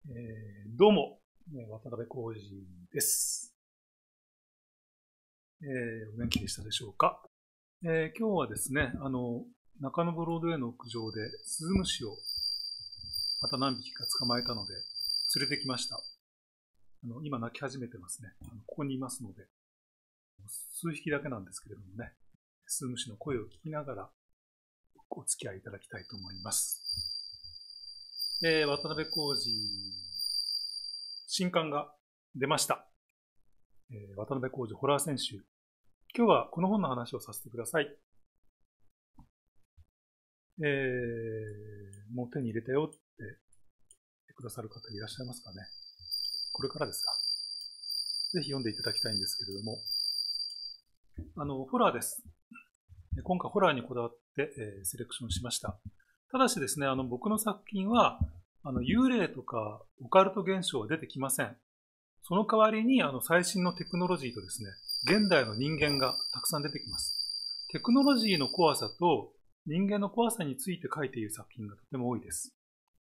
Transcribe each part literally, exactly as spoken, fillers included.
えー、どうも、渡辺浩二です。えー、お元気でしたでしょうか。えー、今日はですね、あの、中野ブロードウェイの屋上でスズムシをまた何匹か捕まえたので、連れてきました。あの今鳴き始めてますね。あのここにいますので、数匹だけなんですけれどもね、スズムシの声を聞きながらお付き合いいただきたいと思います。えー、渡辺浩二、新刊が出ました。えー、渡辺浩二ホラー選集。今日はこの本の話をさせてください。えー、もう手に入れたよって言ってくださる方いらっしゃいますかね。これからですか。ぜひ読んでいただきたいんですけれども、あの、ホラーです。今回ホラーにこだわって、えー、セレクションしました。ただしですね、あの、僕の作品は、あの、幽霊とかオカルト現象は出てきません。その代わりに、あの、最新のテクノロジーとですね、現代の人間がたくさん出てきます。テクノロジーの怖さと人間の怖さについて書いている作品がとても多いです。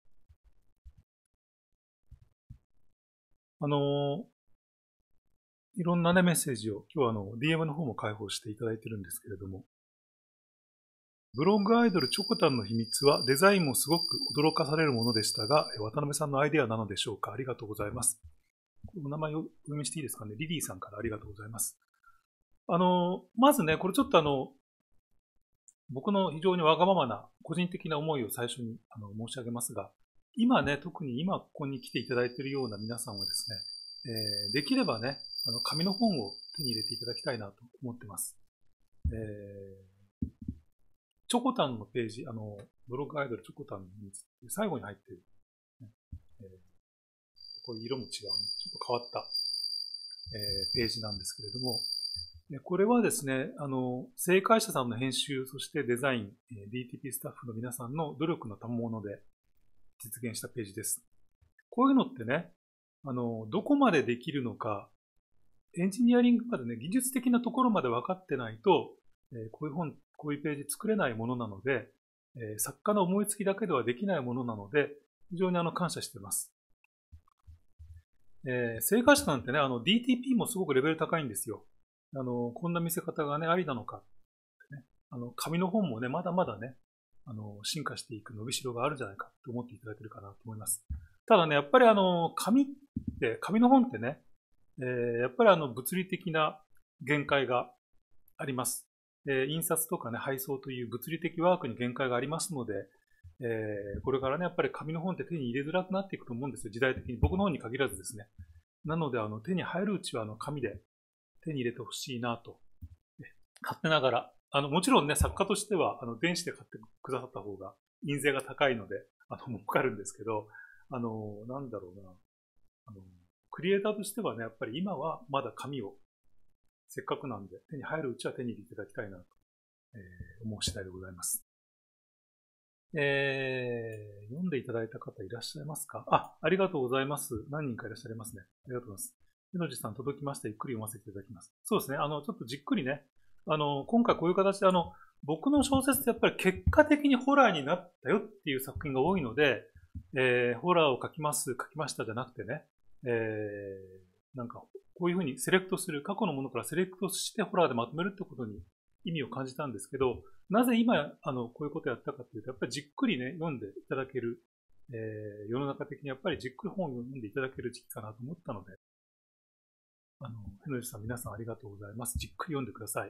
あの、いろんなね、メッセージを、今日はあの、ディーエム の方も開放していただいてるんですけれども、ブログアイドルチョコタンの秘密はデザインもすごく驚かされるものでしたが、渡辺さんのアイデアなのでしょうか。ありがとうございます。お名前をお読みしていいですかね。リリーさんからありがとうございます。あの、まずね、これちょっとあの、僕の非常にわがままな個人的な思いを最初にあの申し上げますが、今ね、特に今ここに来ていただいているような皆さんはですね、えー、できればね、あの紙の本を手に入れていただきたいなと思ってます。えー、チョコタンのページ、あの、ブログアイドルチョコタンの秘密って最後に入っている、ねえー、こういう色も違うね、ちょっと変わった、えー、ページなんですけれども、これはですね、あの、正解者さんの編集、そしてデザイン、ディーティーピー スタッフの皆さんの努力の賜物で実現したページです。こういうのってね、あの、どこまでできるのか、エンジニアリングまでね、技術的なところまで分かってないと、こういう本、こういうページ作れないものなので、作家の思いつきだけではできないものなので、非常にあの感謝しています。えー、正解者なんてね、あの ディーティーピー もすごくレベル高いんですよ。あの、こんな見せ方がね、ありなのか、ね。あの、紙の本もね、まだまだね、あの、進化していく伸びしろがあるんじゃないかと思っていただけるかなと思います。ただね、やっぱりあの、紙って、紙の本ってね、えー、やっぱりあの、物理的な限界があります。えー、印刷とかね、配送という物理的ワークに限界がありますので、えー、これからね、やっぱり紙の本って手に入れづらくなっていくと思うんですよ、時代的に。僕の本に限らずですね。なので、あの、手に入るうちはあの、紙で手に入れてほしいなと。勝手ながら。あの、もちろんね、作家としては、あの、電子で買ってくださった方が、印税が高いので、あの、儲かるんですけど、あの、なんだろうな。あの、クリエイターとしてはね、やっぱり今はまだ紙を、せっかくなんで、手に入るうちは手に入れていただきたいなと、えー、思う次第でございます。えー、読んでいただいた方いらっしゃいますか？あ、ありがとうございます。何人かいらっしゃいますね。ありがとうございます。ひのじさん届きました。ゆっくり読ませていただきます。そうですね。あの、ちょっとじっくりね。あの、今回こういう形で、あの、僕の小説ってやっぱり結果的にホラーになったよっていう作品が多いので、えー、ホラーを書きます、書きましたじゃなくてね、えー、なんか、こういうふうにセレクトする、過去のものからセレクトしてホラーでまとめるってことに意味を感じたんですけど、なぜ今、あの、こういうことをやったかというと、やっぱりじっくりね、読んでいただける、えー、世の中的にやっぱりじっくり本を読んでいただける時期かなと思ったので、あの、ふのじさん皆さんありがとうございます。じっくり読んでください。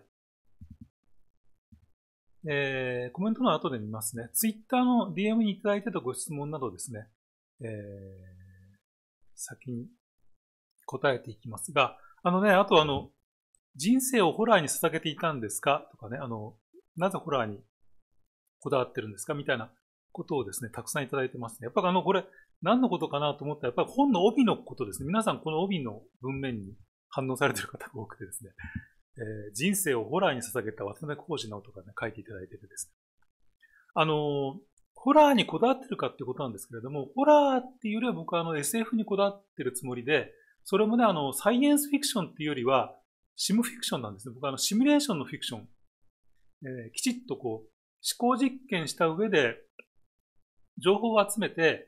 えー、コメントの後で見ますね。ツイッターの ディーエム にいただいてたご質問などですね、えー、先に答えていきますが、あのね、あとあの、人生をホラーに捧げていたんですかとかね、あの、なぜホラーにこだわってるんですかみたいなことをですね、たくさんいただいてますね。やっぱりあの、これ、何のことかなと思ったら、やっぱり本の帯のことですね。皆さんこの帯の文面に反応されている方が多くてですね、えー、人生をホラーに捧げた渡辺浩二直とかね、書いていただいててですね。あの、ホラーにこだわってるかっていうことなんですけれども、ホラーっていうよりは僕はあの エスエフ にこだわってるつもりで、それもね、あの、サイエンスフィクションっていうよりは、シムフィクションなんですね。僕はあの、シミュレーションのフィクション、えー、きちっとこう、思考実験した上で、情報を集めて、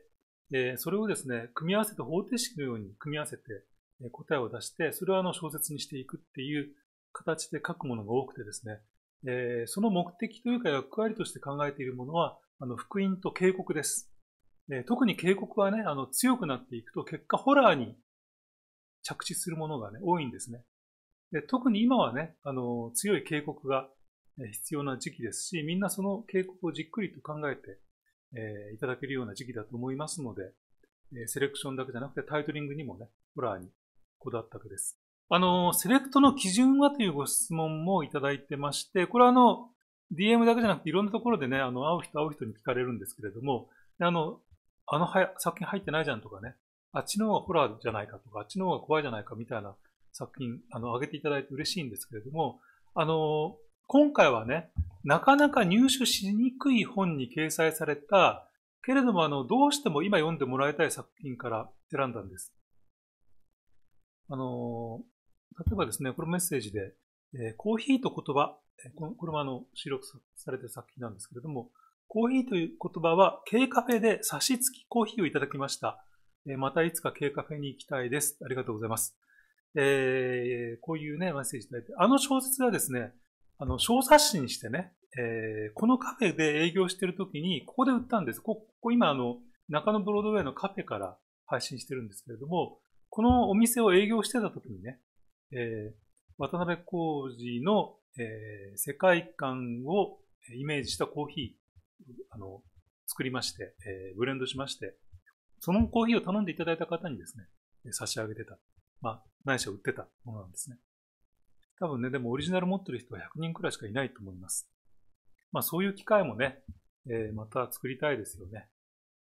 えー、それをですね、組み合わせて方程式のように組み合わせて、えー、答えを出して、それをあの小説にしていくっていう形で書くものが多くてですね、えー、その目的というか役割として考えているものは、あの福音と警告です。えー、特に警告はね、あの強くなっていくと結果ホラーに着地するものがね、多いんですね。で、特に今はね、あの強い警告が必要な時期ですし、みんなその警告をじっくりと考えて、えー、いただけるような時期だと思いますので、えー、セレクションだけじゃなくてタイトリングにもね、ホラーにこだわったわけです。あの、セレクトの基準はというご質問もいただいてまして、これはあの、ディーエム だけじゃなくていろんなところでね、あの、会う人会う人に聞かれるんですけれども、あの、あの作品入ってないじゃんとかね、あっちの方がホラーじゃないかとか、あっちの方が怖いじゃないかみたいな作品、あの、挙げていただいて嬉しいんですけれども、あの、今回はね、なかなか入手しにくい本に掲載された、けれどもあの、どうしても今読んでもらいたい作品から選んだんです。あの、例えばですね、このメッセージで、えー、コーヒーと言葉、これもあの収録されている作品なんですけれども、コーヒーという言葉は K カフェで差し付きコーヒーをいただきました。えー、またいつか K カフェに行きたいです。ありがとうございます。えー、こういうね、メッセージいただいて、あの小説はですね、あの小冊子にしてね、えー、このカフェで営業しているときに、ここで売ったんです。ここ今あの、中野ブロードウェイのカフェから配信してるんですけれども、このお店を営業してたときにね、えー、渡辺浩二の、えー、世界観をイメージしたコーヒーあの作りまして、えー、ブレンドしまして、そのコーヒーを頼んでいただいた方にですね、差し上げてた。まあ、ないしは売ってたものなんですね。多分ね、でもオリジナル持ってる人はひゃくにんくらいしかいないと思います。まあ、そういう機会もね、えー、また作りたいですよね。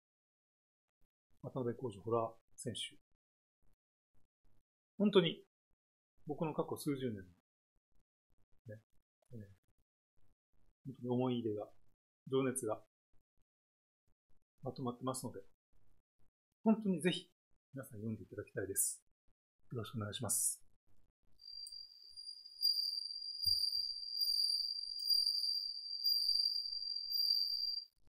渡辺浩二ホラー選手。本当に僕の過去数十年の、ね、えー、本当に思い入れが、情熱がまとまってますので、本当にぜひ皆さん読んでいただきたいです。よろしくお願いします。